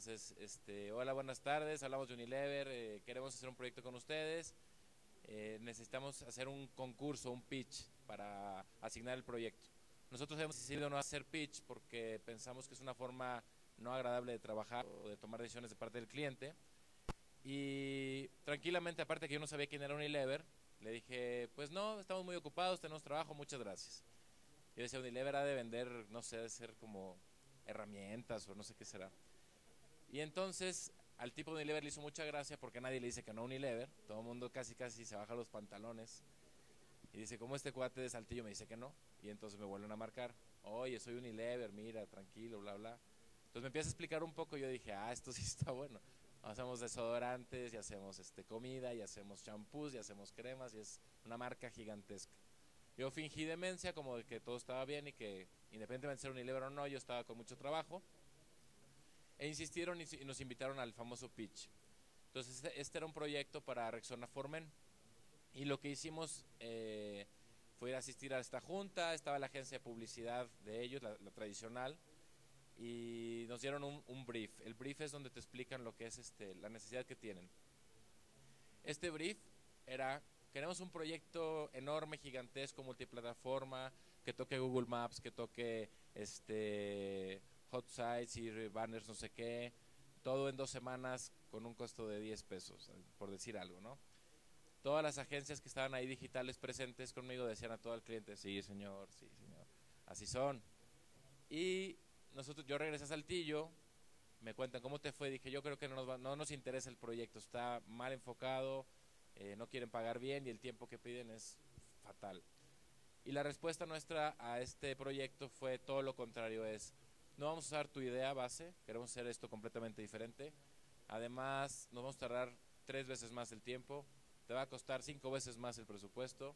Entonces, hola, buenas tardes, hablamos de Unilever, queremos hacer un proyecto con ustedes, necesitamos hacer un concurso, un pitch para asignar el proyecto. Nosotros hemos decidido no hacer pitch porque pensamos que es una forma no agradable de trabajar o de tomar decisiones de parte del cliente. Y tranquilamente, aparte que yo no sabía quién era Unilever, le dije, pues no, estamos muy ocupados, tenemos trabajo, muchas gracias. Yo decía, Unilever ha de vender, no sé, de ser como herramientas o no sé qué será. Y entonces al tipo de Unilever le hizo mucha gracia porque nadie le dice que no a Unilever. Todo el mundo casi casi se baja los pantalones y dice, ¿cómo este cuate de Saltillo me dice que no? Y entonces me vuelven a marcar, oye, soy Unilever, mira, tranquilo, bla, bla. Entonces me empieza a explicar un poco y yo dije, esto sí está bueno. Hacemos desodorantes, y hacemos comida, y hacemos champús, y hacemos cremas, y es una marca gigantesca. Yo fingí demencia, como de que todo estaba bien y que independientemente de ser Unilever o no, yo estaba con mucho trabajo. E insistieron y nos invitaron al famoso pitch. Entonces este era un proyecto para Rexona Formen. Y lo que hicimos fue ir a asistir a esta junta, estaba la agencia de publicidad de ellos, la tradicional, y nos dieron un brief. El brief es donde te explican lo que es la necesidad que tienen. Este brief era, queremos un proyecto enorme, gigantesco, multiplataforma, que toque Google Maps, que toque hot sites y banners no sé qué, todo en 2 semanas con un costo de 10 pesos, por decir algo, ¿no? Todas las agencias que estaban ahí digitales presentes conmigo decían a todo el cliente, sí señor, así son. Y yo regresé a Saltillo, me cuentan cómo te fue, dije yo creo que no nos interesa el proyecto, está mal enfocado, no quieren pagar bien y el tiempo que piden es fatal. Y la respuesta nuestra a este proyecto fue todo lo contrario, es no vamos a usar tu idea base, queremos hacer esto completamente diferente, además nos vamos a tardar 3 veces más el tiempo, te va a costar 5 veces más el presupuesto,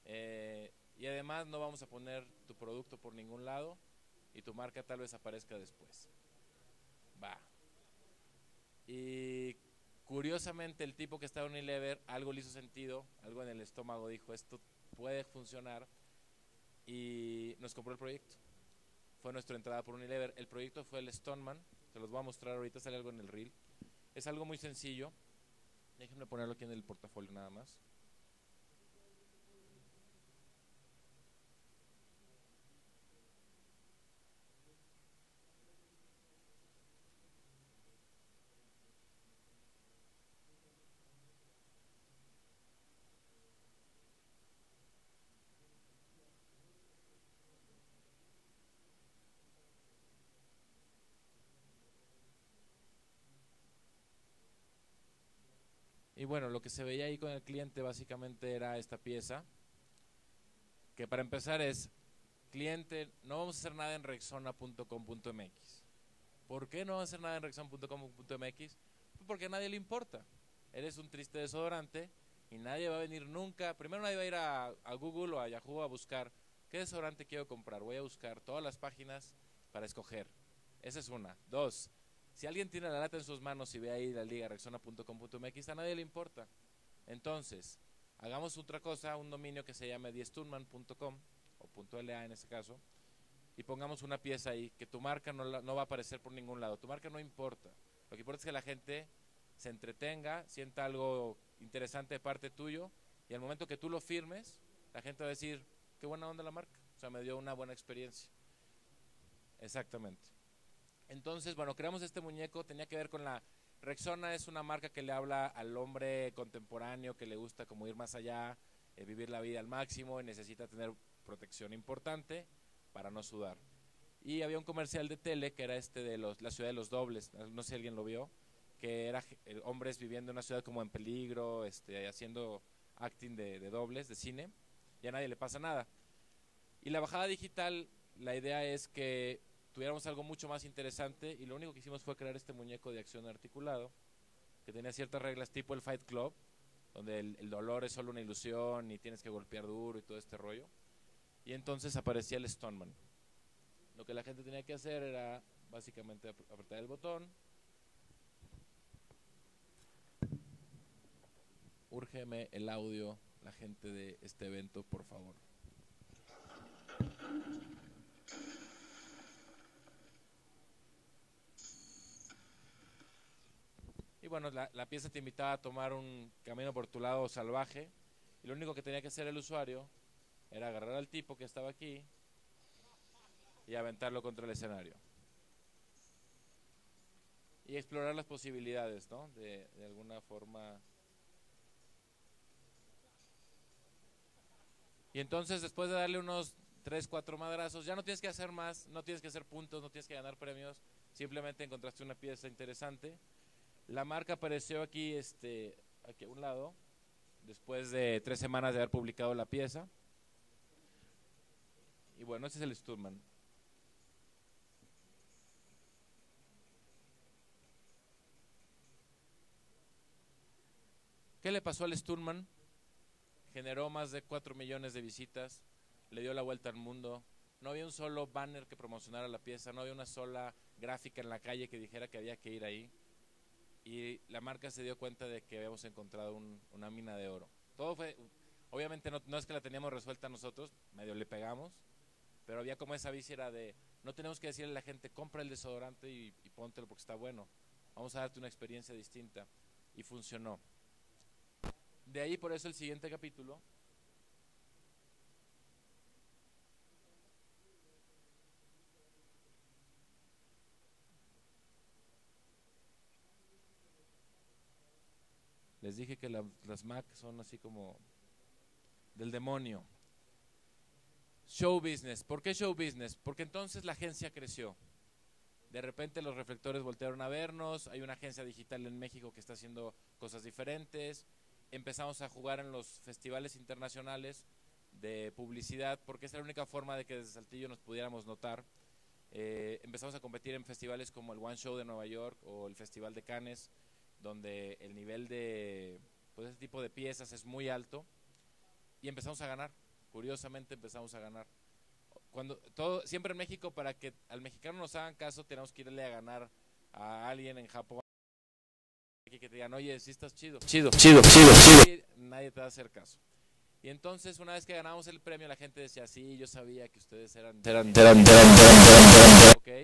y además no vamos a poner tu producto por ningún lado y tu marca tal vez aparezca después. Va. Y curiosamente el tipo que estaba en Unilever, algo le hizo sentido, algo en el estómago dijo, esto puede funcionar, y nos compró el proyecto. Fue nuestra entrada por Unilever. El proyecto fue el Stoneman, se los voy a mostrar ahorita, sale algo en el reel. Es algo muy sencillo, déjenme ponerlo aquí en el portafolio nada más. Y bueno, lo que se veía ahí con el cliente básicamente era esta pieza, que para empezar es, cliente, no vamos a hacer nada en rexona.com.mx. ¿Por qué no vamos a hacer nada en rexona.com.mx? Pues porque a nadie le importa. Eres un triste desodorante y nadie va a venir nunca. Primero nadie va a ir a Google o a Yahoo a buscar qué desodorante quiero comprar. Voy a buscar todas las páginas para escoger. Esa es una. Dos, si alguien tiene la lata en sus manos y ve ahí la liga rexona.com.mx, a nadie le importa. Entonces, hagamos otra cosa, un dominio que se llame diesturman.com o .la en este caso, y pongamos una pieza ahí, que tu marca no va a aparecer por ningún lado. Tu marca no importa. Lo que importa es que la gente se entretenga, sienta algo interesante de parte tuyo, y al momento que tú lo firmes, la gente va a decir, qué buena onda la marca, o sea, me dio una buena experiencia. Exactamente. Entonces, bueno, creamos este muñeco, tenía que ver con la... Rexona es una marca que le habla al hombre contemporáneo que le gusta como ir más allá, vivir la vida al máximo y necesita tener protección importante para no sudar. Y había un comercial de tele que era de la ciudad de los dobles, no sé si alguien lo vio, que era hombres viviendo en una ciudad como en peligro, haciendo acting de dobles, de cine, y a nadie le pasa nada. Y la bajada digital, la idea es que tuviéramos algo mucho más interesante, y lo único que hicimos fue crear este muñeco de acción articulado, que tenía ciertas reglas tipo el Fight Club, donde el dolor es solo una ilusión y tienes que golpear duro y todo este rollo. Y entonces aparecía el Stoneman. Lo que la gente tenía que hacer era básicamente apretar el botón. Úrgeme el audio, la gente de este evento, por favor. bueno, la pieza te invitaba a tomar un camino por tu lado salvaje, y lo único que tenía que hacer el usuario era agarrar al tipo que estaba aquí y aventarlo contra el escenario. Y explorar las posibilidades, ¿no? De alguna forma. Y entonces, después de darle unos 3, 4 madrazos, ya no tienes que hacer más, no tienes que hacer puntos, no tienes que ganar premios, simplemente encontraste una pieza interesante. La marca apareció aquí, aquí a un lado, después de 3 semanas de haber publicado la pieza. Y bueno, este es el Sturman. ¿Qué le pasó al Sturman? Generó más de 4 millones de visitas, le dio la vuelta al mundo. No había un solo banner que promocionara la pieza, no había una sola gráfica en la calle que dijera que había que ir ahí. Y la marca se dio cuenta de que habíamos encontrado una mina de oro. Todo fue, obviamente no es que la teníamos resuelta nosotros, medio le pegamos, pero había como esa víscera de, no tenemos que decirle a la gente, compra el desodorante y póntelo porque está bueno. Vamos a darte una experiencia distinta. Y funcionó. De ahí, por eso, el siguiente capítulo les dije que las Mac son así como del demonio. Show business. ¿Por qué show business? Porque entonces la agencia creció. De repente los reflectores voltearon a vernos, hay una agencia digital en México que está haciendo cosas diferentes, empezamos a jugar en los festivales internacionales de publicidad, porque es la única forma de que desde Saltillo nos pudiéramos notar. Empezamos a competir en festivales como el One Show de Nueva York o el Festival de Cannes, donde el nivel de pues, ese tipo de piezas es muy alto, y empezamos a ganar. Curiosamente empezamos a ganar. Siempre en México, para que al mexicano nos hagan caso, tenemos que irle a ganar a alguien en Japón que te digan, oye, sí estás chido. Chido. Y nadie te va a hacer caso. Y entonces, una vez que ganamos el premio, la gente decía, sí, yo sabía que ustedes eran ok.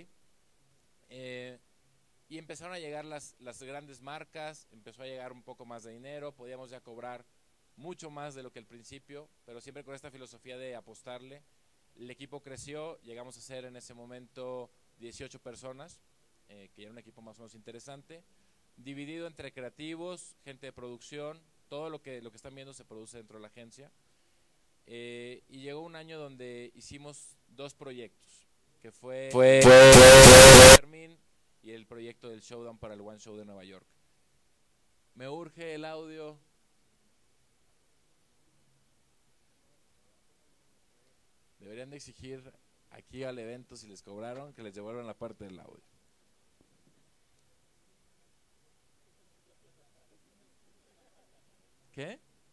Y empezaron a llegar las grandes marcas, empezó a llegar un poco más de dinero, podíamos ya cobrar mucho más de lo que al principio, pero siempre con esta filosofía de apostarle. El equipo creció, llegamos a ser en ese momento 18 personas, que era un equipo más o menos interesante, dividido entre creativos, gente de producción, todo lo que están viendo se produce dentro de la agencia. Y llegó un año donde hicimos 2 proyectos, que fue Fermín y el proyecto del Showdown para el One Show de Nueva York. Me urge el audio. Deberían de exigir aquí al evento, si les cobraron, que les devuelvan la parte del audio. ¿Qué?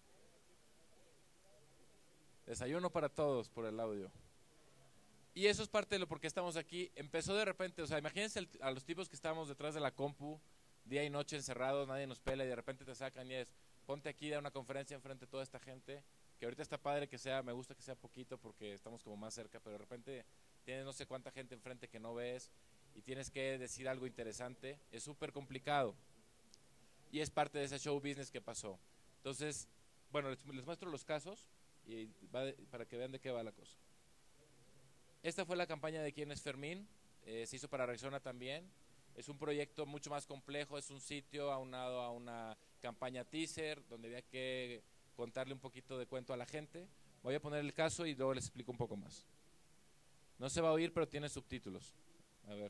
Desayuno para todos por el audio. Y eso es parte de lo por qué estamos aquí. Empezó de repente, o sea, imagínense a los tipos que estábamos detrás de la compu, día y noche encerrados, nadie nos pela, y de repente te sacan y es, ponte aquí, da una conferencia enfrente de toda esta gente, que ahorita está padre que sea, me gusta que sea poquito porque estamos como más cerca, pero de repente tienes no sé cuánta gente enfrente que no ves y tienes que decir algo interesante, es súper complicado. Y es parte de ese show business que pasó. Entonces, bueno, les muestro los casos y para que vean de qué va la cosa. Esta fue la campaña de Quién es Fermín, se hizo para Rexona también. Es un proyecto mucho más complejo, es un sitio aunado a una campaña teaser, donde había que contarle un poquito de cuento a la gente. Voy a poner el caso y luego les explico un poco más. No se va a oír, pero tiene subtítulos. A ver.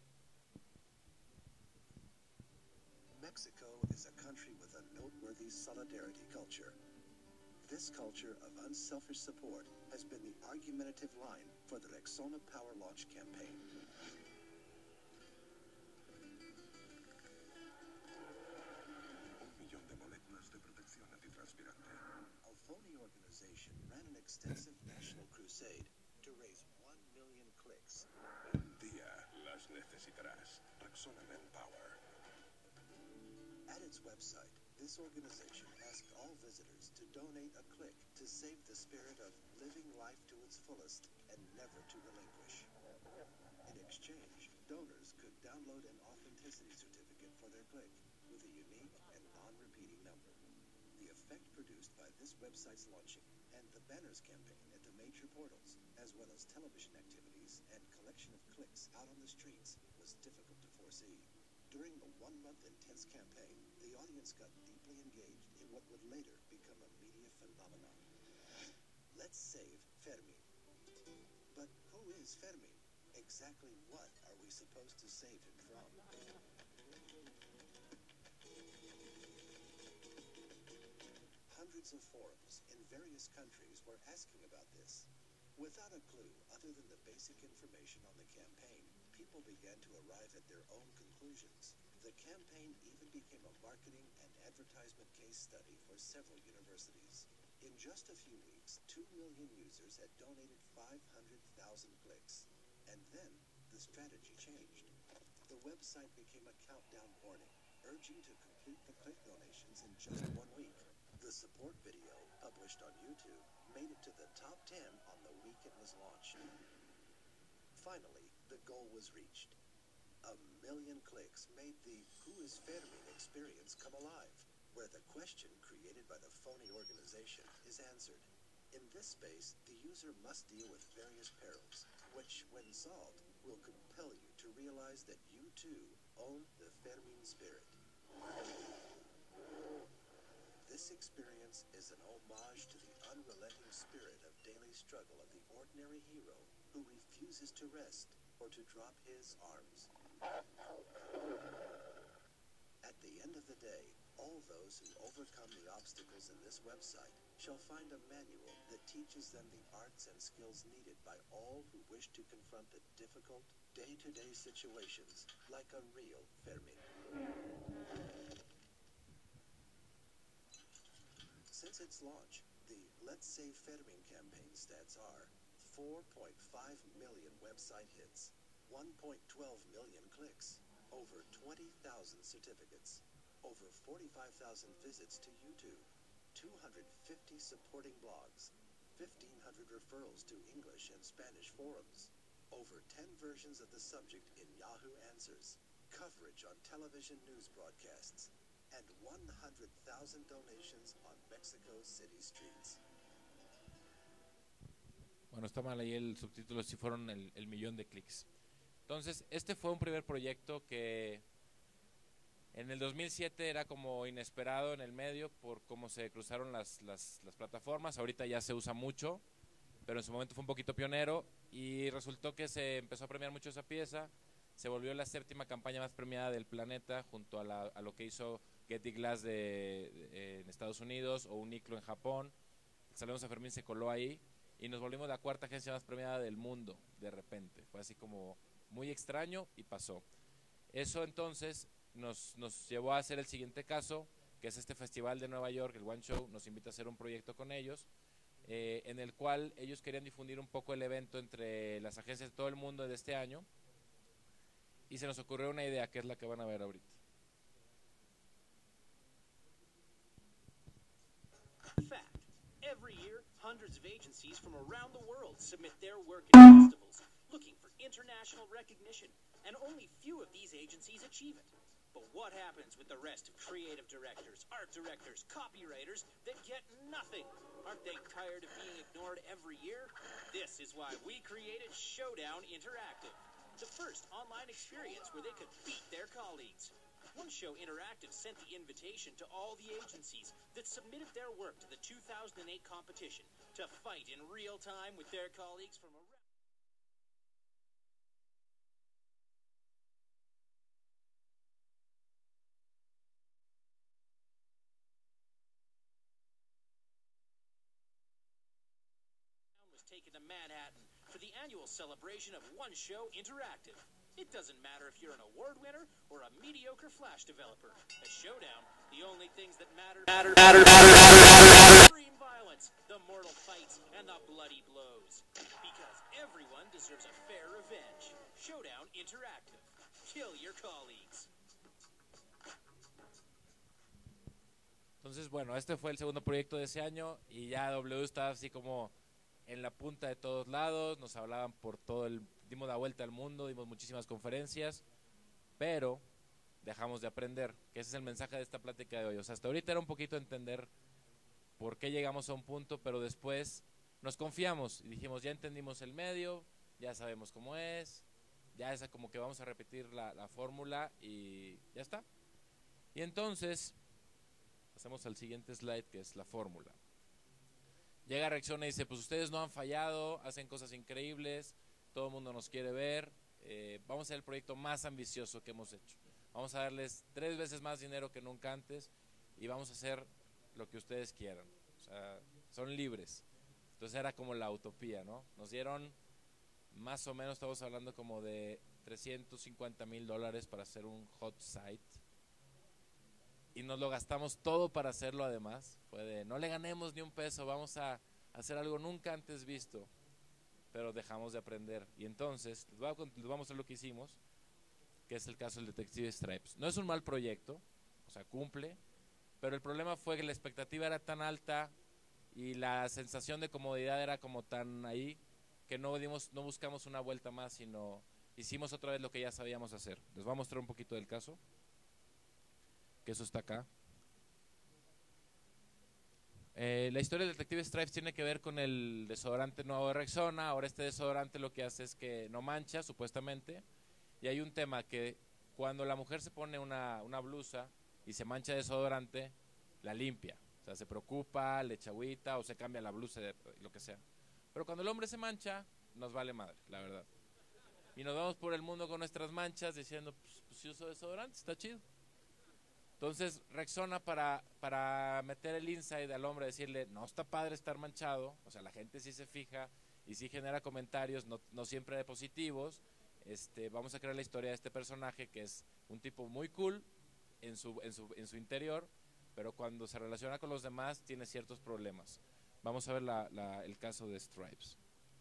Mexico is a country with a noteworthy solidarity culture. This culture of unselfish support has been the argumentative line for the Rexona Power Launch campaign. Alphony organization ran an extensive national crusade to raise 1 million clicks. Un día las necesitarás. Rexona Manpower. At its website, this organization asked all visitors to donate a click to save the spirit of living life to its fullest and never to relinquish. In exchange, donors could download an authenticity certificate for their click with a unique this website's launching, and the banners campaign at the major portals, as well as television activities and collection of clicks out on the streets, was difficult to foresee. During the one-month intense campaign, the audience got deeply engaged in what would later become a media phenomenon. Let's save Fermín. But who is Fermín? Exactly what are we supposed to save him from? Hundreds of forums in various countries were asking about this. Without a clue other than the basic information on the campaign, people began to arrive at their own conclusions. The campaign even became a marketing and advertisement case study for several universities. In just a few weeks, 2 million users had donated 500,000 clicks. And then, the strategy changed. The website became a countdown warning, urging to complete the click donations in just 1 week. The support video, published on YouTube, made it to the top 10 on the week it was launched. Finally, the goal was reached. 1 million clicks made the Who is Fermín experience come alive, where the question created by the phony organization is answered. In this space, the user must deal with various perils, which, when solved, will compel you to realize that you too own the Fermín spirit. This experience is an homage to the unrelenting spirit of daily struggle of the ordinary hero who refuses to rest or to drop his arms. At the end of the day, all those who overcome the obstacles in this website shall find a manual that teaches them the arts and skills needed by all who wish to confront the difficult, day-to-day situations like a real Fermín. Since its launch, the Let's Save Fermín campaign stats are 4.5 million website hits, 1.12 million clicks, over 20,000 certificates, over 45,000 visits to YouTube, 250 supporting blogs, 1,500 referrals to English and Spanish forums, over 10 versions of the subject in Yahoo Answers, coverage on television news broadcasts, and 100,000 donations on Mexico's city streets. Bueno, está mal ahí el subtítulo, sí fueron el millón de clics. Entonces, este fue un primer proyecto que en el 2007 era como inesperado en el medio por cómo se cruzaron las plataformas. Ahorita ya se usa mucho, pero en su momento fue un poquito pionero y resultó que se empezó a premiar mucho esa pieza. Se volvió la 7ª campaña más premiada del planeta junto a lo que hizo Getty Glass en Estados Unidos o Uniqlo en Japón. Salvemos a Fermín se coló ahí y nos volvimos la 4ª agencia más premiada del mundo de repente. Fue así como muy extraño y pasó. Eso entonces nos llevó a hacer el siguiente caso, que es este festival de Nueva York, el One Show, nos invita a hacer un proyecto con ellos, en el cual ellos querían difundir un poco el evento entre las agencias de todo el mundo de este año, y se nos ocurrió una idea que es la que van a ver ahorita. Fact. Every year, hundreds of agencies from around the world submit their work in festivals, looking for international recognition, and only few of these agencies achieve it. But what happens with the rest of creative directors, art directors, copywriters that get nothing? Aren't they tired of being ignored every year? This is why we created Showdown Interactive, the first online experience where they could beat their colleagues. One Show Interactive sent the invitation to all the agencies that submitted their work to the 2008 competition to fight in real time with their colleagues from around. Was taken to Manhattan for the annual celebration of One Show Interactive. It doesn't matter if you're an award winner or a mediocre Flash developer. At Showdown, the only things that matter extreme violence, the mortal fights, and the bloody blows. Because everyone deserves a fair revenge. Showdown Interactive. Kill your colleagues. Entonces, bueno, este fue el segundo proyecto de ese año y ya W estaba así como en la punta de todos lados, nos hablaban por dimos la vuelta al mundo, dimos muchísimas conferencias, pero dejamos de aprender, que ese es el mensaje de esta plática de hoy. O sea, hasta ahorita era un poquito entender por qué llegamos a un punto, pero después nos confiamos y dijimos, ya entendimos el medio, ya sabemos cómo es, ya es como que vamos a repetir la fórmula y ya está. Y entonces, pasemos al siguiente slide, que es la fórmula. Llega Rexona y dice, pues ustedes no han fallado, hacen cosas increíbles, todo el mundo nos quiere ver, vamos a hacer el proyecto más ambicioso que hemos hecho. Vamos a darles 3 veces más dinero que nunca antes y vamos a hacer lo que ustedes quieran. O sea, son libres. Entonces era como la utopía, ¿no? Nos dieron más o menos, estamos hablando como de $350,000 para hacer un hot site. Y nos lo gastamos todo para hacerlo además. Fue de, no le ganemos ni un peso, vamos a hacer algo nunca antes visto. Pero dejamos de aprender. Y entonces, les vamos a mostrar lo que hicimos, que es el caso del Detective Stripes. No es un mal proyecto, o sea, cumple, pero el problema fue que la expectativa era tan alta y la sensación de comodidad era como tan ahí, que no buscamos una vuelta más, sino hicimos otra vez lo que ya sabíamos hacer. Les voy a mostrar un poquito del caso, que eso está acá. La historia del Detective Stripes tiene que ver con el desodorante nuevo de Rexona. Ahora este desodorante lo que hace es que no mancha, supuestamente. Y hay un tema que cuando la mujer se pone una blusa y se mancha de desodorante, la limpia. O sea, se preocupa, le echa agüita o se cambia la blusa, lo que sea. Pero cuando el hombre se mancha, nos vale madre, la verdad. Y nos vamos por el mundo con nuestras manchas diciendo, pues si uso desodorante, está chido. Entonces Rexona para meter el insight al hombre, decirle, no está padre estar manchado, o sea, la gente sí se fija y sí genera comentarios, no siempre de positivos. Vamos a crear la historia de este personaje que es un tipo muy cool en su interior, pero cuando se relaciona con los demás tiene ciertos problemas. Vamos a ver el caso de Stripes.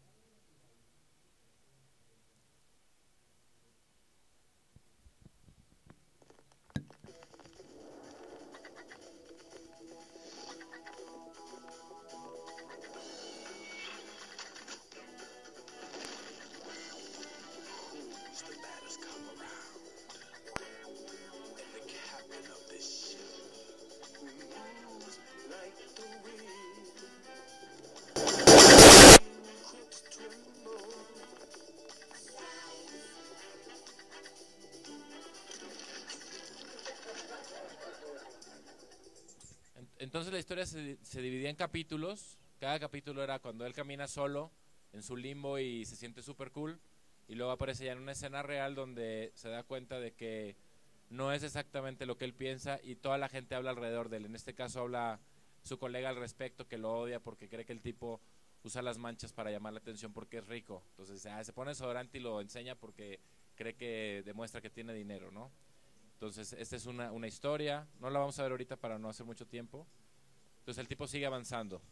Entonces la historia se dividía en capítulos. Cada capítulo era cuando él camina solo en su limbo y se siente súper cool, y luego aparece ya en una escena real donde se da cuenta de que no es exactamente lo que él piensa y toda la gente habla alrededor de él. En este caso habla su colega al respecto, que lo odia porque cree que el tipo usa las manchas para llamar la atención porque es rico. Entonces se pone desodorante y lo enseña porque cree que demuestra que tiene dinero, ¿no? Entonces esta es una historia, no la vamos a ver ahorita para no hacer mucho tiempo. Entonces el tipo sigue avanzando.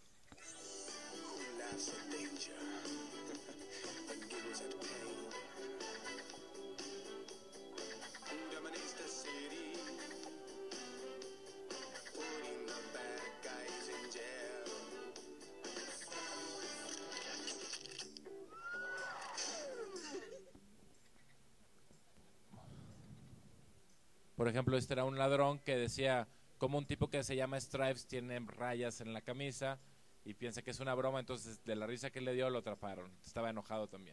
Por ejemplo, este era un ladrón que decía, como un tipo que se llama Stripes tiene rayas en la camisa y piensa que es una broma, entonces de la risa que le dio lo atraparon. Estaba enojado también.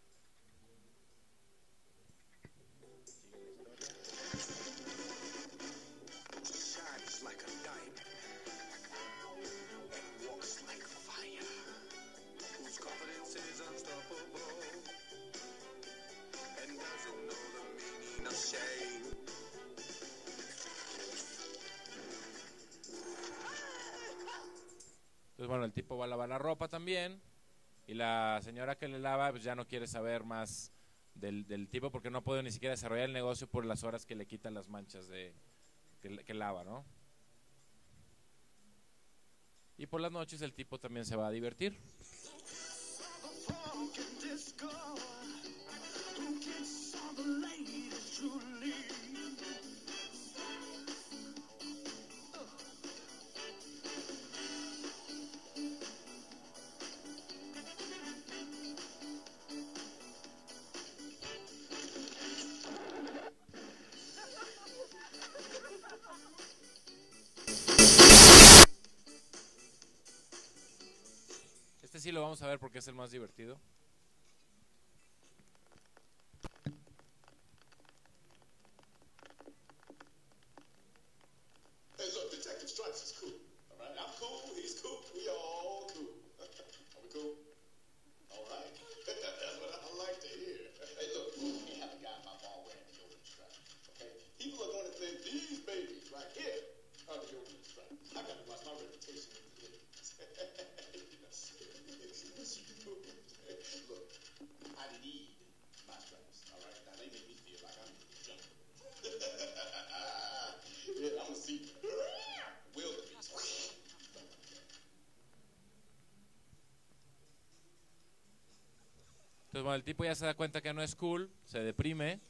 Entonces, bueno, el tipo va a lavar la ropa también y la señora que le lava pues ya no quiere saber más del tipo porque no puede ni siquiera desarrollar el negocio por las horas que le quitan las manchas que lava, ¿no? Y por las noches el tipo también se va a divertir. Este sí lo vamos a ver porque es el más divertido. Hey, look, Detective Stripes is cool. All right, I'm cool. He's cool. We all cool. Are we cool? All right. That's what I like to hear. Hey, look, you can't have a guy in my bar wearing the Jordan stripes. Okay? People are going to think these babies right here are the Jordan stripes. I got to watch my reputation with the ladies. Look, I need my stripes. All right? Now they make me feel like I'm in the jungle. Yeah, I'm a sea wildebeest. Entonces, bueno, el tipo ya se da cuenta que no es cool, se deprime.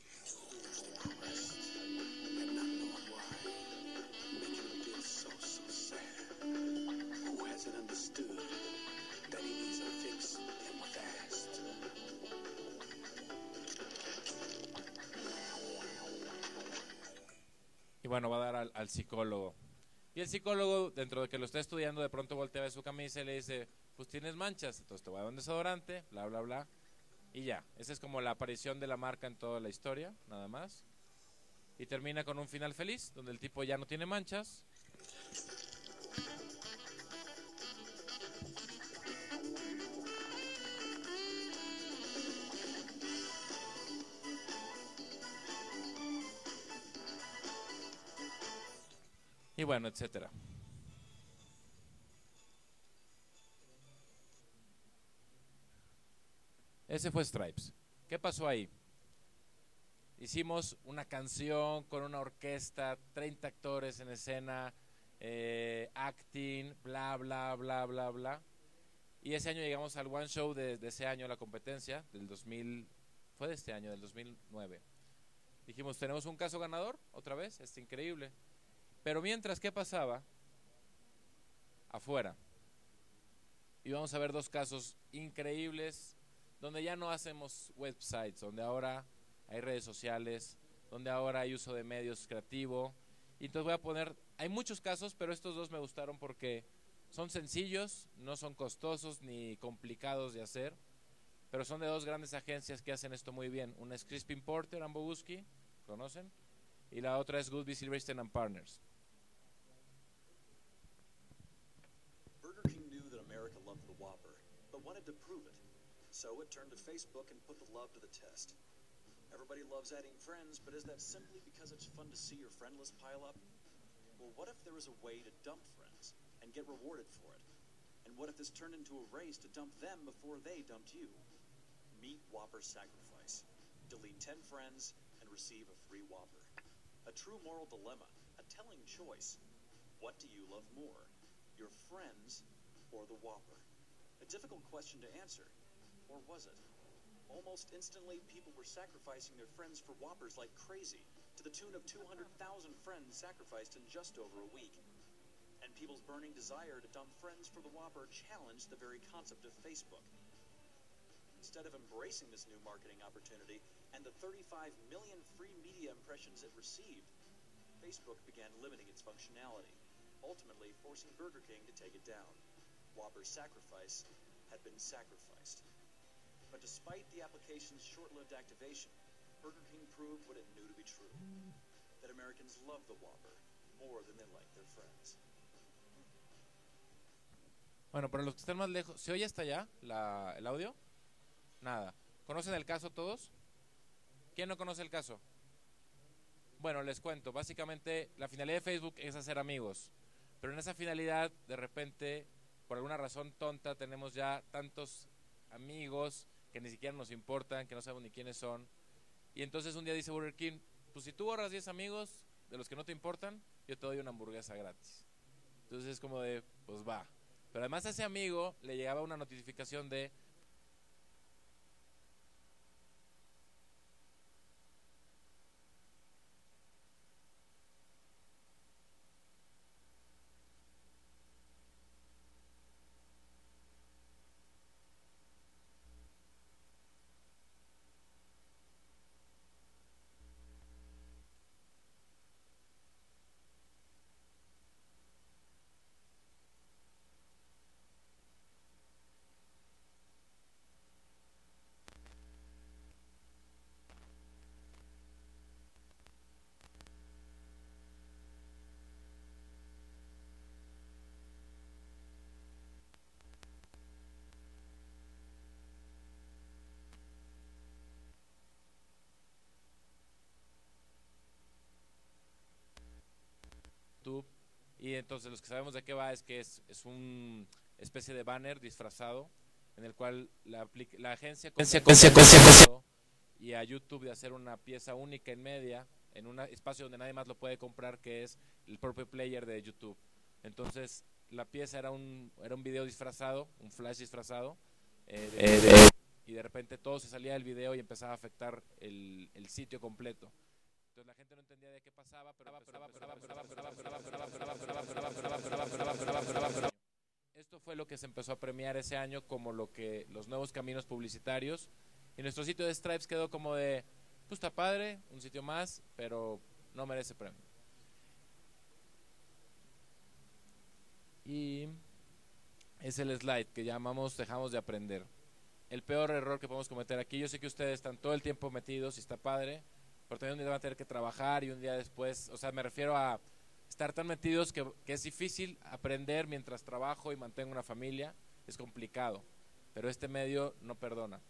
Y bueno, va a dar al psicólogo. Y el psicólogo, dentro de que lo está estudiando, de pronto voltea a ver su camisa y le dice, pues tienes manchas, entonces te voy a dar un desodorante, bla, bla, bla. Y ya, esa es como la aparición de la marca en toda la historia, nada más. Y termina con un final feliz, donde el tipo ya no tiene manchas. Y bueno, etcétera. Ese fue Stripes. ¿Qué pasó ahí? Hicimos una canción con una orquesta, 30 actores en escena, acting, bla, bla, bla, bla, bla. Y ese año llegamos al One Show de ese año, la competencia, del 2000, fue de este año, del 2009. Dijimos, tenemos un caso ganador, otra vez, es increíble. Pero mientras, ¿qué pasaba? Afuera. Y vamos a ver dos casos increíbles, donde ya no hacemos websites, donde ahora hay redes sociales, donde ahora hay uso de medios creativo. Y entonces voy a poner, hay muchos casos, pero estos dos me gustaron porque son sencillos, no son costosos ni complicados de hacer, pero son de dos grandes agencias que hacen esto muy bien. Una es Crispin Porter and Boguski, ¿conocen? Y la otra es Goodby Silverstein and Partners. Burger King knew that America loved the Whopper, but wanted to prove it. So it turned to Facebook and put the love to the test. Everybody loves adding friends, but is that simply because it's fun to see your friend list pile up? Well, what if there was a way to dump friends and get rewarded for it? And what if this turned into a race to dump them before they dumped you? Meet Whopper Sacrifice. Delete 10 friends and receive a free Whopper. A true moral dilemma, a telling choice. What do you love more, your friends or the Whopper? A difficult question to answer, or was it? Almost instantly, people were sacrificing their friends for Whoppers like crazy, to the tune of 200,000 friends sacrificed in just over a week. And people's burning desire to dump friends for the Whopper challenged the very concept of Facebook. Instead of embracing this new marketing opportunity and the 35 million free media impressions it received, Facebook began limiting its functionality, ultimately forcing Burger King to take it down. Whopper's sacrifice had been sacrificed. But despite the application's short-lived activation, Burger King proved what it knew to be true, that Americans love the Whopper more than they like their friends. Bueno, para los que están más lejos, ¿se oye hasta allá el audio? Nada. ¿Conocen el caso todos? ¿Quién no conoce el caso? Bueno, les cuento. Básicamente, la finalidad de Facebook es hacer amigos. Pero en esa finalidad, de repente, por alguna razón tonta, tenemos ya tantos amigos que ni siquiera nos importan, que no sabemos ni quiénes son. Y entonces un día dice Burger King, pues si tú ahorras 10 amigos de los que no te importan, yo te doy una hamburguesa gratis. Entonces es como de, pues va. Pero además a ese amigo le llegaba una notificación de YouTube. Y entonces los que sabemos de qué va es que es un especie de banner disfrazado en el cual la agencia y a YouTube de hacer una pieza única en media, en un espacio donde nadie más lo puede comprar, que es el propio player de YouTube. Entonces la pieza era un video disfrazado, un flash disfrazado, y de repente todo se salía del video y empezaba a afectar el sitio completo. Entonces la gente no entendía de qué pasaba, pero esto fue lo que se empezó a premiar ese año como los nuevos caminos publicitarios. Y nuestro sitio de Stripes quedó como de, pues está padre, un sitio más, pero no merece premio. Y es el slide que llamamos dejamos de aprender. El peor error que podemos cometer aquí. Yo sé que ustedes están todo el tiempo metidos y está padre, pero también un día van a tener que trabajar y un día después, o sea, me refiero a estar tan metidos que es difícil aprender mientras trabajo y mantengo una familia. Es complicado, pero este medio no perdona.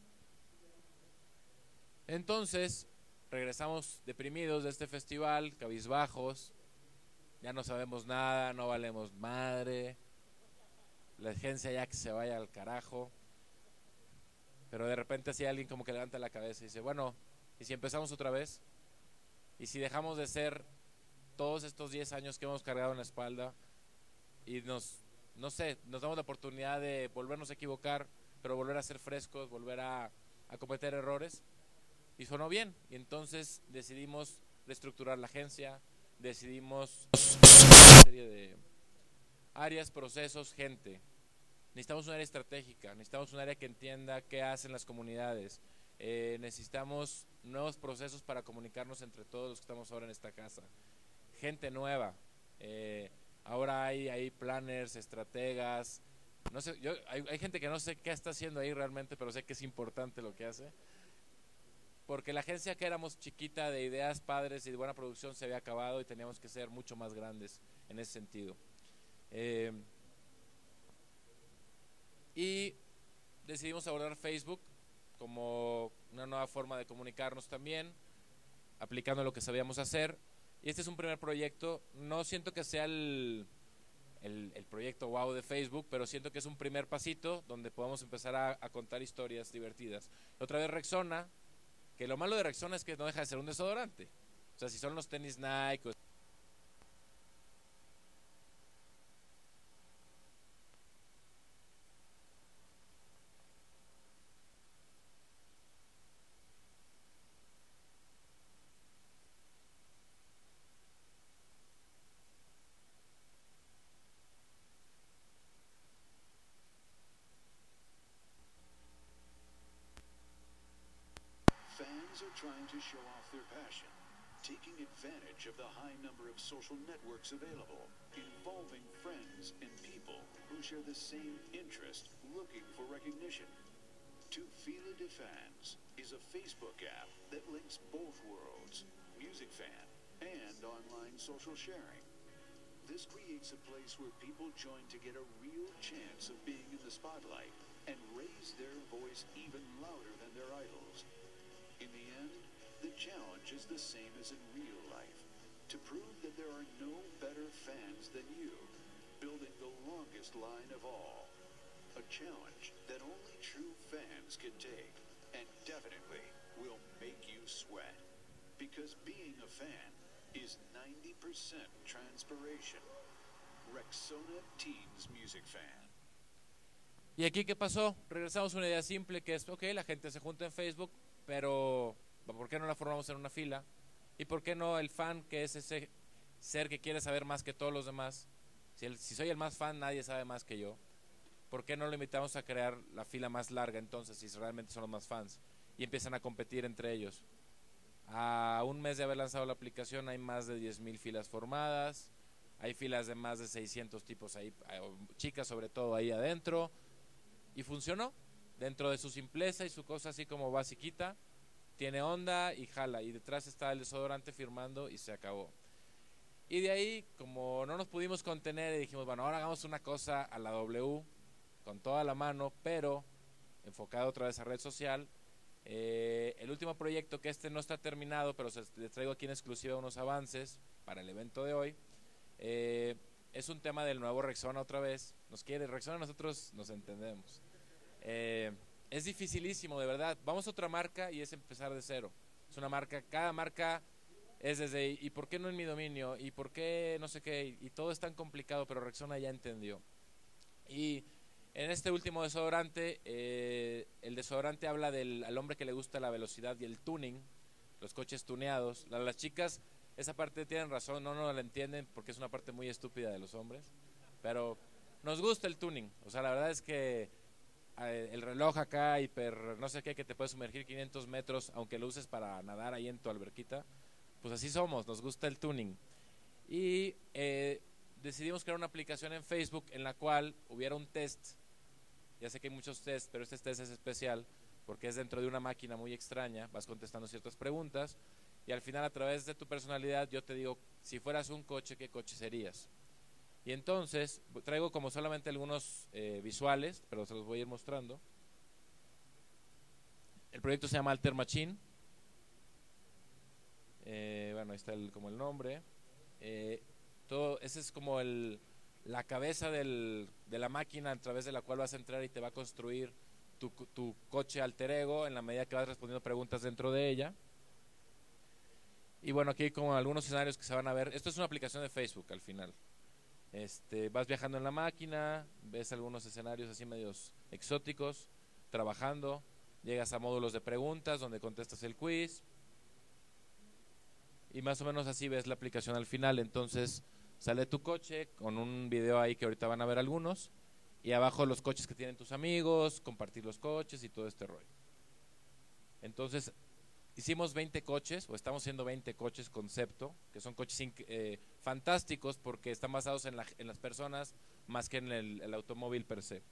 Entonces, regresamos deprimidos de este festival, cabizbajos, ya no sabemos nada, no valemos madre, la agencia ya que se vaya al carajo. Pero de repente así alguien como que levanta la cabeza y dice, bueno, ¿y si empezamos otra vez? ¿Y si dejamos de ser todos estos 10 años que hemos cargado en la espalda y nos damos la oportunidad de volvernos a equivocar, pero volver a ser frescos, volver a cometer errores? Y sonó bien, y entonces decidimos reestructurar la agencia, decidimos una serie de áreas, procesos, gente. Necesitamos un área estratégica, necesitamos un área que entienda qué hacen las comunidades, necesitamos nuevos procesos para comunicarnos entre todos los que estamos ahora en esta casa, gente nueva, ahora hay planners, estrategas, no sé, hay gente que no sé qué está haciendo ahí realmente, pero sé que es importante lo que hace, porque la agencia que éramos chiquita de ideas padres y de buena producción se había acabado y teníamos que ser mucho más grandes en ese sentido. Y decidimos abordar Facebook como una nueva forma de comunicarnos también, aplicando lo que sabíamos hacer. Y este es un primer proyecto, no siento que sea el proyecto wow de Facebook, pero siento que es un primer pasito donde podemos empezar a contar historias divertidas. Otra vez Rexona, que lo malo de Rexona es que no deja de ser un desodorante. O sea, si son los tenis Nike Fans are trying to show off their passion, taking advantage of the high number of social networks available, involving friends and people who share the same interest, looking for recognition. Tu Fila de Fans is a Facebook app that links both worlds, music fan and online social sharing. This creates a place where people join to get a real chance of being in the spotlight and raise their voice even louder than their idols. In the end, the challenge is the same as in real life, to prove that there are no better fans than you, building the longest line of all. A challenge that only true fans can take, and definitely will make you sweat. Because being a fan is 90% transpiration. Rexona Teens Music Fan. ¿Y aquí qué pasó? Regresamos a una idea simple que es, ok, la gente se junta en Facebook, pero ¿por qué no la formamos en una fila? ¿Y por qué no el fan, que es ese ser que quiere saber más que todos los demás? Si soy el más fan, nadie sabe más que yo. ¿Por qué no lo invitamos a crear la fila más larga entonces, si realmente son los más fans? Y empiezan a competir entre ellos. A un mes de haber lanzado la aplicación hay más de 10,000 filas formadas, hay filas de más de 600 tipos ahí, chicas sobre todo ahí adentro, y funcionó. Dentro de su simpleza y su cosa así como basiquita, tiene onda y jala, y detrás está el desodorante firmando y se acabó. Y de ahí, como no nos pudimos contener, y dijimos, bueno, ahora hagamos una cosa a la W, con toda la mano, pero enfocado otra vez a red social. El último proyecto, que no está terminado, pero les traigo aquí en exclusiva unos avances para el evento de hoy, Es un tema del nuevo Rexona otra vez. Nos quiere Rexona, nosotros nos entendemos. Es dificilísimo, de verdad. Vamos a otra marca y es empezar de cero. Es una marca, cada marca es desde, ¿y por qué no en mi dominio? ¿Y por qué no sé qué? Y todo es tan complicado, pero Rexona ya entendió. Y en este último desodorante, el desodorante habla al hombre que le gusta la velocidad y el tuning, los coches tuneados. Las chicas, esa parte tienen razón, no la entienden porque es una parte muy estúpida de los hombres, pero nos gusta el tuning. O sea, la verdad es que el reloj acá, no sé qué, que te puede sumergir 500 metros, aunque lo uses para nadar ahí en tu alberquita, pues así somos, nos gusta el tuning. Y decidimos crear una aplicación en Facebook en la cual hubiera un test. Ya sé que hay muchos tests, pero este test es especial porque es dentro de una máquina muy extraña, vas contestando ciertas preguntas y al final, a través de tu personalidad, yo te digo, si fueras un coche, ¿qué coche serías? Y entonces traigo como solamente algunos visuales, pero se los voy a ir mostrando. El proyecto se llama Alter Machine. Bueno, ahí está como el nombre. Ese es como la cabeza de la máquina a través de la cual vas a entrar y te va a construir tu coche alter ego en la medida que vas respondiendo preguntas dentro de ella. Y bueno, aquí hay como algunos escenarios que se van a ver. Esto es una aplicación de Facebook al final. Vas viajando en la máquina, ves algunos escenarios así medios exóticos, trabajando, llegas a módulos de preguntas donde contestas el quiz y más o menos así ves la aplicación al final. Entonces sale tu coche con un video ahí que ahorita van a ver algunos y abajo los coches que tienen tus amigos, compartir los coches y todo este rollo. Entonces hicimos 20 coches, o estamos haciendo 20 coches concepto, que son coches fantásticos porque están basados en las personas más que en el automóvil per se.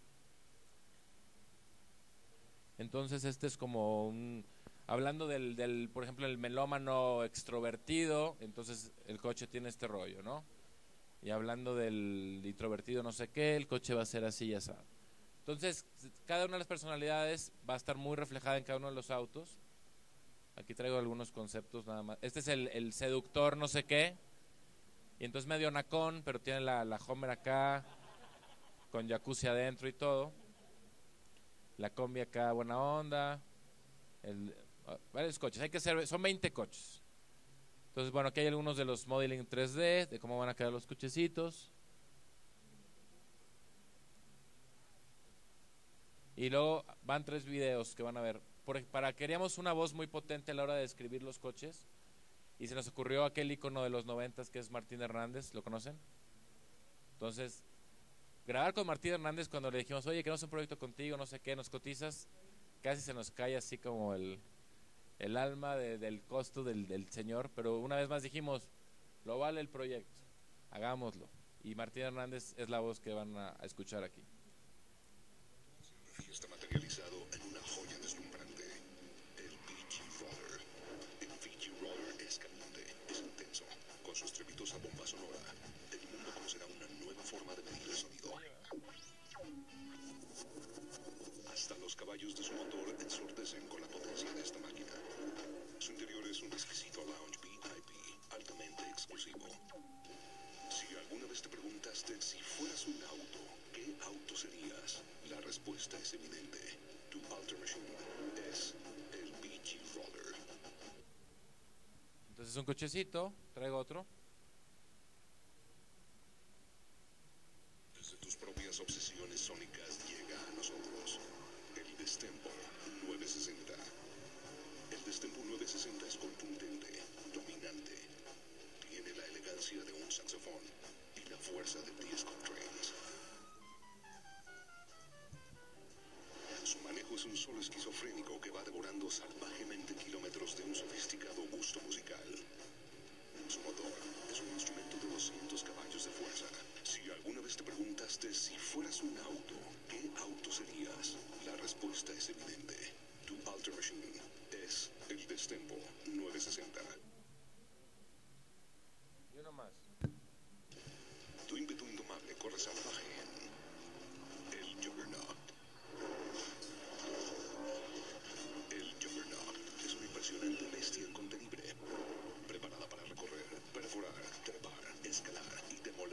Entonces este es como hablando por ejemplo, el melómano extrovertido, entonces el coche tiene este rollo, ¿no? Y hablando del introvertido no sé qué, el coche va a ser así y así. Entonces, cada una de las personalidades va a estar muy reflejada en cada uno de los autos. Aquí traigo algunos conceptos nada más. Este es el seductor no sé qué. Y entonces medio nacón, pero tiene la Homer acá, con jacuzzi adentro y todo. La combi acá, buena onda. Varios coches. Son 20 coches. Entonces, bueno, aquí hay algunos de los modeling 3D, de cómo van a quedar los cochecitos. Y luego van 3 videos que van a ver. Queríamos una voz muy potente a la hora de describir los coches y se nos ocurrió aquel icono de los 90s que es Martín Hernández, ¿lo conocen? Entonces, grabar con Martín Hernández cuando le dijimos, oye, queremos un proyecto contigo, no sé qué, nos cotizas, casi se nos cae así como el alma del costo del señor, pero una vez más dijimos, lo vale el proyecto, hagámoslo. Y Martín Hernández es la voz que van a escuchar aquí. Está materializado en una joya deslumbrante, el VG Roller. El VG Roller es caliente, es intenso. Con su estrepitosa bomba sonora, el mundo conocerá una nueva forma de medir el sonido. Hasta los caballos de su motor ensordecen con la potencia de esta máquina. Su interior es un exquisito lounge VIP, altamente exclusivo. Si alguna vez te preguntaste si fueras un auto, ¿qué auto serías? La respuesta es evidente. Tu Alter Machine es el VG Roller. Entonces un cochecito, traigo otro. Desde tus propias obsesiones sónicas llega a nosotros el Destempo 960. El Destempo 960 es contundente, dominante. Tiene la elegancia de un saxofón y la fuerza de 10 contrails. Su manejo es un solo esquizofrénico que va devorando salvajemente kilómetros de un sofisticado gusto musical. Su motor es un instrumento de 200 caballos de fuerza. Si alguna vez te preguntaste si fueras un auto, ¿qué auto serías? La respuesta es evidente. Tu Alter Machine es el Destempo 960. Y uno más. Tu ímpetu indomable corre salvaje en el Juggernaut. El Juggernaut es una impresionante bestia incontenible, preparada para recorrer, perforar, trepar, escalar y demoler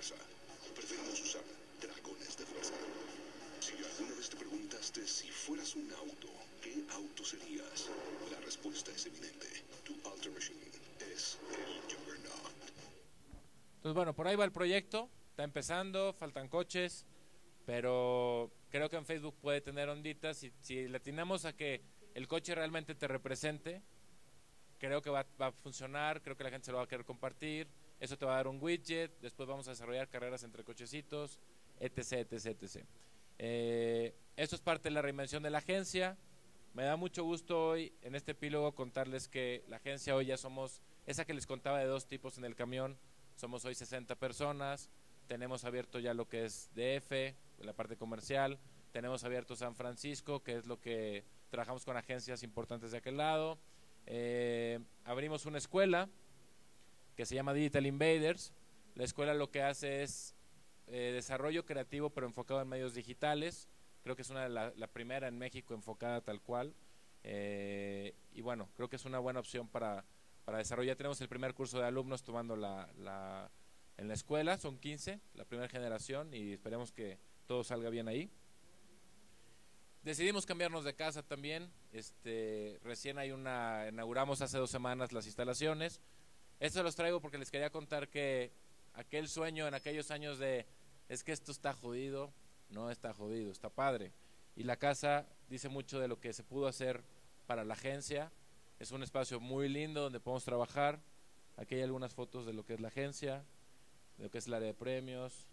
fuerza. Preferimos usar dragones de fuerza. Si alguna vez te preguntaste si fueras un auto, ¿qué auto serías? La respuesta es evidente. Tu Ultra Machine es el Juggernaut. Entonces, bueno, por ahí va el proyecto. Está empezando, faltan coches, pero creo que en Facebook puede tener onditas. Si le atinamos a que el coche realmente te represente, creo que va a funcionar, creo que la gente se lo va a querer compartir. Eso te va a dar un widget, después vamos a desarrollar carreras entre cochecitos, etc, etc, etc. Esto es parte de la reinvención de la agencia. Me da mucho gusto hoy en este epílogo contarles que la agencia hoy ya somos, esa que les contaba de 2 tipos en el camión, somos hoy 60 personas, tenemos abierto ya lo que es DF, la parte comercial, tenemos abierto San Francisco, que es lo que trabajamos con agencias importantes de aquel lado, abrimos una escuela que se llama Digital Invaders. La escuela lo que hace es desarrollo creativo pero enfocado en medios digitales. Creo que es la primera en México enfocada tal cual, y bueno, creo que es una buena opción para desarrollar. Tenemos el primer curso de alumnos tomando en la escuela, son 15, la primera generación, y esperemos que todo salga bien ahí. Decidimos cambiarnos de casa también, recién inauguramos hace 2 semanas las instalaciones. Esto los traigo porque les quería contar que aquel sueño en aquellos años es que esto está jodido, no está jodido, está padre. Y la casa dice mucho de lo que se pudo hacer para la agencia. Es un espacio muy lindo donde podemos trabajar. Aquí hay algunas fotos de lo que es la agencia, de lo que es el área de premios.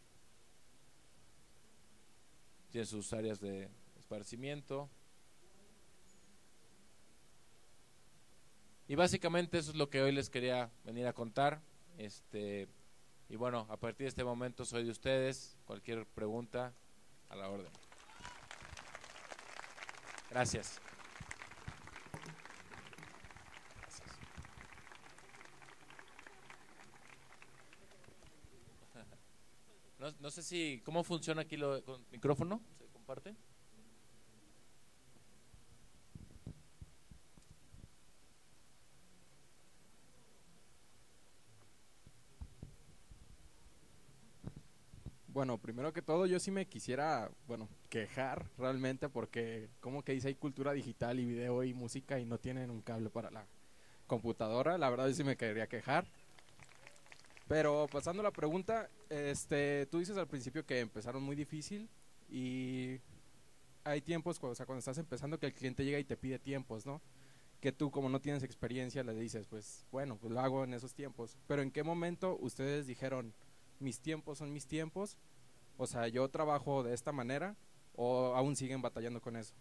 Tiene sus áreas de esparcimiento. Y básicamente eso es lo que hoy les quería venir a contar. Y bueno, a partir de este momento soy de ustedes. Cualquier pregunta, a la orden. Gracias. No sé si, ¿cómo funciona aquí con el micrófono? ¿Se comparte? Bueno, primero que todo yo sí me quisiera, quejar realmente porque como que dice hay cultura digital y video y música y no tienen un cable para la computadora. La verdad yo sí me quería quejar. Pero pasando a la pregunta, tú dices al principio que empezaron muy difícil y hay tiempos, cuando estás empezando que el cliente llega y te pide tiempos, ¿no? Que tú como no tienes experiencia le dices, pues bueno, pues lo hago en esos tiempos. Pero ¿en qué momento ustedes dijeron, mis tiempos son mis tiempos? O sea, yo trabajo de esta manera, ¿o aún siguen batallando con eso?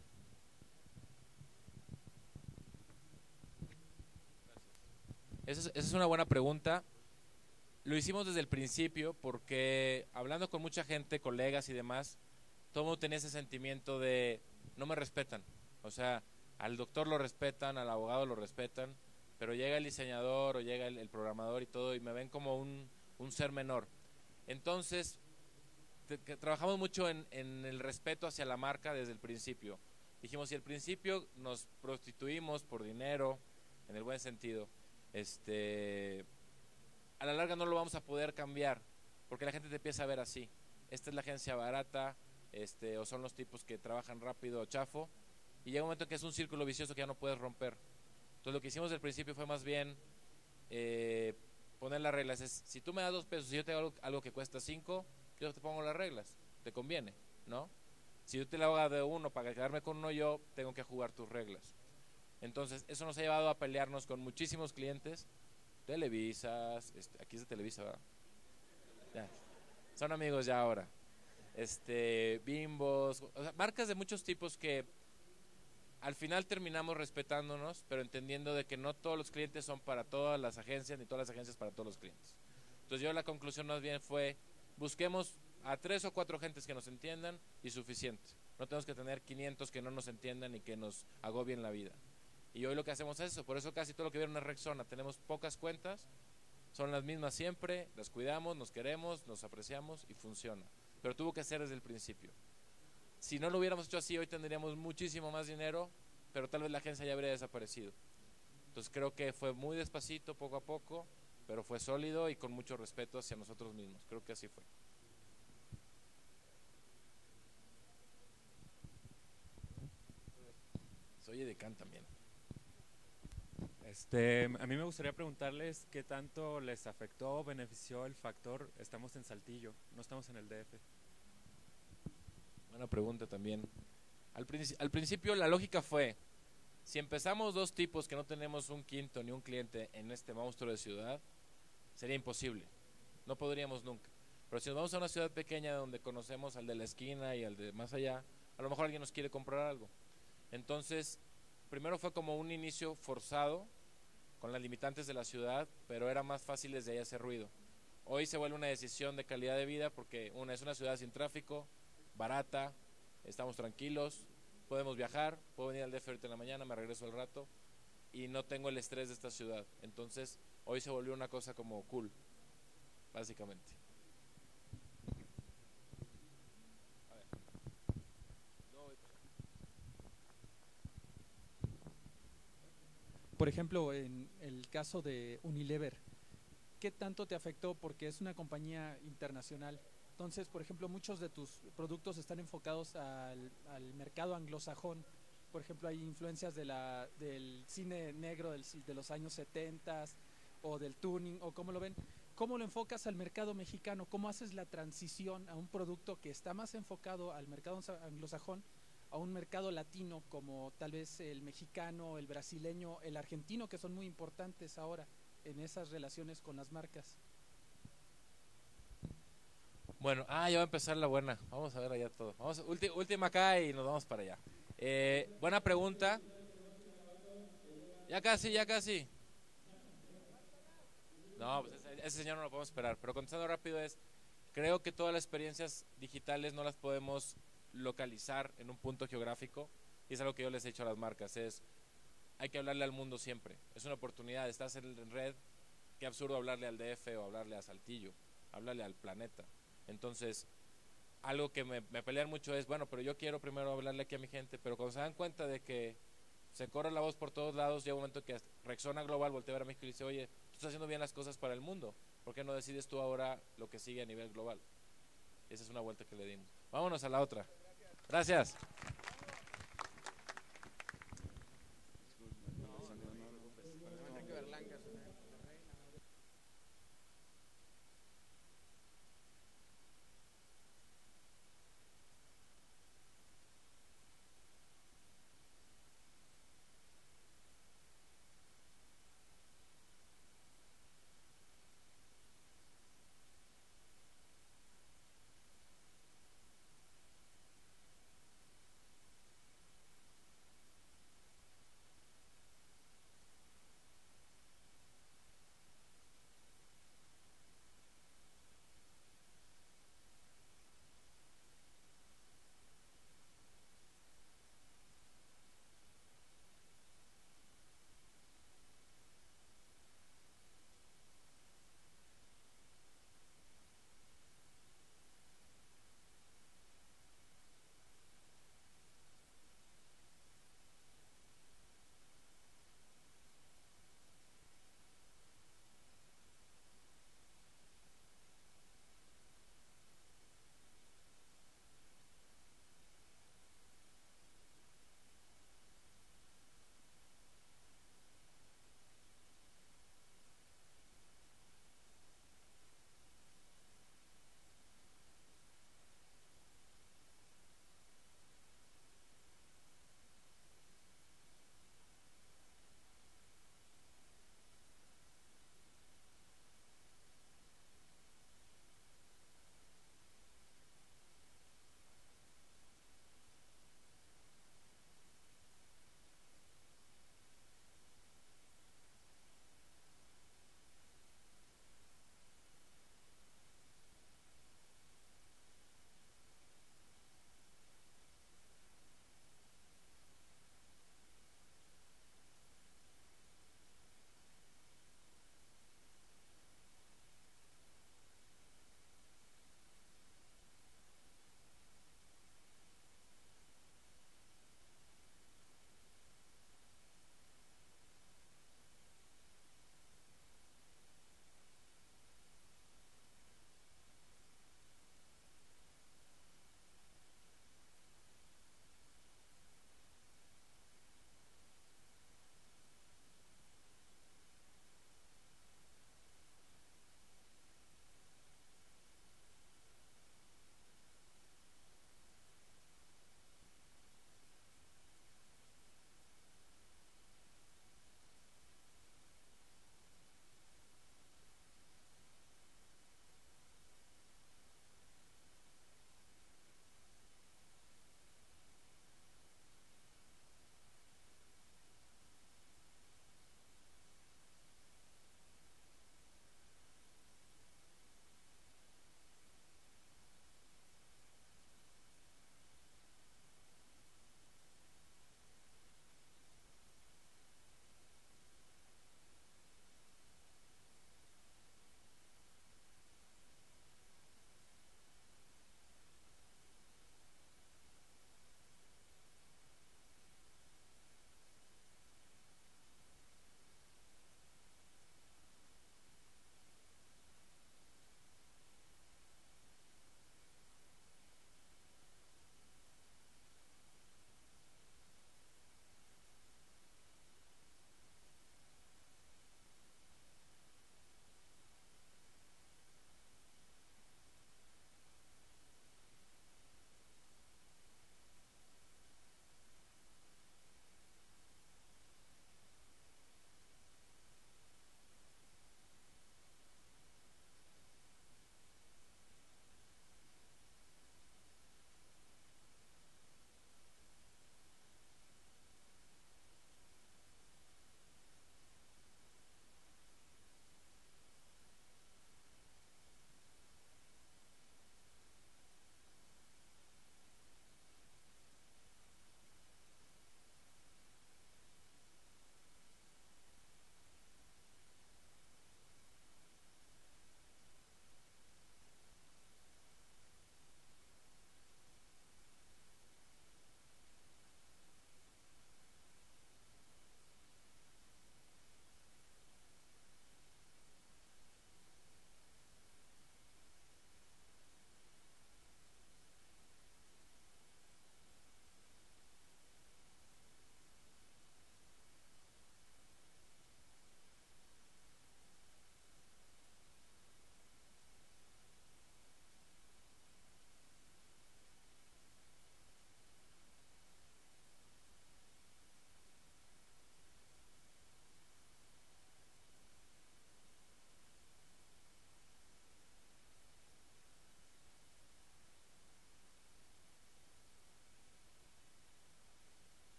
Esa es una buena pregunta. Lo hicimos desde el principio porque hablando con mucha gente, colegas y demás, todo el mundo tenía ese sentimiento de no me respetan. O sea, al doctor lo respetan, al abogado lo respetan, pero llega el diseñador o llega el programador y todo y me ven como un ser menor. Entonces, trabajamos mucho en el respeto hacia la marca desde el principio. Dijimos, si al principio nos prostituimos por dinero, en el buen sentido, a la larga no lo vamos a poder cambiar, porque la gente te empieza a ver así. Esta es la agencia barata, o son los tipos que trabajan rápido o chafo, y llega un momento que es un círculo vicioso que ya no puedes romper. Entonces lo que hicimos al principio fue más bien poner las reglas. Si tú me das $2 y yo te hago algo que cuesta 5, yo te pongo las reglas, te conviene, ¿no? Si yo te la hago de 1 para quedarme con uno, yo tengo que jugar tus reglas. Entonces eso nos ha llevado a pelearnos con muchísimos clientes, Televisas, aquí es de Televisa, ¿verdad? Ya, son amigos ya ahora, Bimbos, o sea, marcas de muchos tipos que al final terminamos respetándonos, pero entendiendo de que no todos los clientes son para todas las agencias, ni todas las agencias para todos los clientes. Entonces la conclusión más bien fue, busquemos a 3 o 4 gentes que nos entiendan y suficiente. No tenemos que tener 500 que no nos entiendan y que nos agobien la vida. Y hoy lo que hacemos es eso, por eso casi todo lo que vieron es Rexona. Tenemos pocas cuentas, son las mismas siempre, las cuidamos, nos queremos, nos apreciamos y funciona. Pero tuvo que ser desde el principio. Si no lo hubiéramos hecho así, hoy tendríamos muchísimo más dinero, pero tal vez la agencia ya habría desaparecido. Entonces creo que fue muy despacito, poco a poco, pero fue sólido y con mucho respeto hacia nosotros mismos. Creo que así fue. soy edecán también. A mí me gustaría preguntarles qué tanto les afectó o benefició el factor estamos en Saltillo, no estamos en el DF. Buena pregunta también. Al principio la lógica fue, si empezamos 2 tipos que no tenemos un quinto ni un cliente en este monstruo de ciudad, sería imposible, no podríamos nunca. Pero si nos vamos a una ciudad pequeña donde conocemos al de la esquina y al de más allá, a lo mejor alguien nos quiere comprar algo. Entonces, primero fue como un inicio forzado, con las limitantes de la ciudad, pero era más fácil desde ahí hacer ruido. Hoy se vuelve una decisión de calidad de vida porque es una ciudad sin tráfico, barata, estamos tranquilos, podemos viajar, puedo venir al DF ahorita en la mañana, me regreso al rato y no tengo el estrés de esta ciudad. Entonces hoy se volvió una cosa como cool, básicamente. A ver. Por ejemplo, en el caso de Unilever, ¿qué tanto te afectó? Porque es una compañía internacional. Entonces, por ejemplo, muchos de tus productos están enfocados al mercado anglosajón. Por ejemplo, hay influencias del cine negro de los años 70 o del tuning, o cómo lo ven. ¿Cómo lo enfocas al mercado mexicano? ¿Cómo haces la transición a un producto que está más enfocado al mercado anglosajón a un mercado latino como tal vez el mexicano, el brasileño, el argentino, que son muy importantes ahora en esas relaciones con las marcas? Bueno, ya va a empezar la buena. Vamos a ver allá todo. Última acá y nos vamos para allá. Buena pregunta. Ya casi. No, pues ese señor no lo podemos esperar. Pero contestando rápido creo que todas las experiencias digitales no las podemos localizar en un punto geográfico. Y es algo que yo les he dicho a las marcas. Hay que hablarle al mundo siempre. Es una oportunidad. Estás en red. Qué absurdo hablarle al DF o hablarle a Saltillo. Háblale al planeta. Entonces, algo que me pelean mucho es, bueno, pero yo quiero primero hablarle aquí a mi gente, pero cuando se dan cuenta de que se corre la voz por todos lados, llega un momento que Rexona Global voltea a ver a México y dice, oye, tú estás haciendo bien las cosas para el mundo, ¿por qué no decides tú ahora lo que sigue a nivel global? Esa es una vuelta que le dimos. Vámonos a la otra. Gracias.